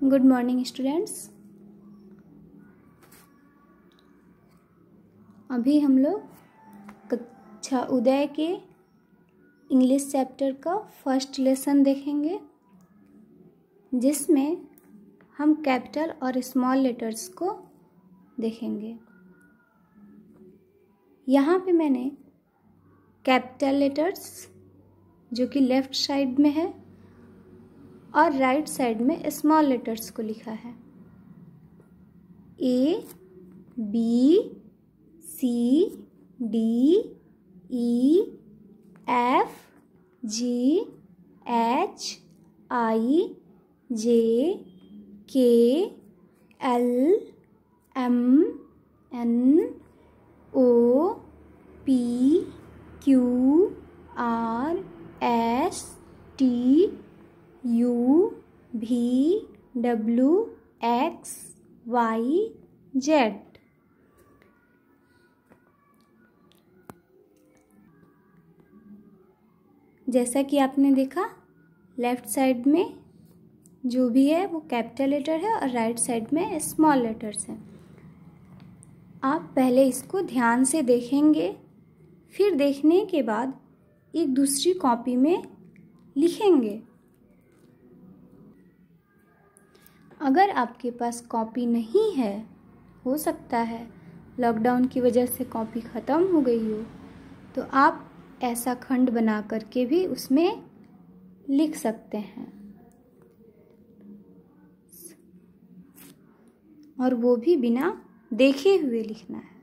Good morning students. अभी हम लोग कक्षा उदय के इंग्लिश चैप्टर का फर्स्ट लेसन देखेंगे, जिसमें हम कैपिटल और स्मॉल लेटर्स को देखेंगे। यहाँ पे मैंने कैपिटल लेटर्स जो कि लेफ्ट साइड में है और राइट साइड में स्मॉल लेटर्स को लिखा है। A, B, C, D, E, F, G, H, I, J, K, L, M, N, O, P, Q, R, S, T, U, V, W, X, Y, Z। जैसा कि आपने देखा, लेफ्ट साइड में जो भी है वो कैपिटल लेटर है और राइट साइड में स्मॉल लेटर्स हैं। आप पहले इसको ध्यान से देखेंगे, फिर देखने के बाद एक दूसरी कॉपी में लिखेंगे। अगर आपके पास कॉपी नहीं है, हो सकता है लॉकडाउन की वजह से कॉपी ख़त्म हो गई हो, तो आप ऐसा खंड बना करके भी उसमें लिख सकते हैं, और वो भी बिना देखे हुए लिखना है।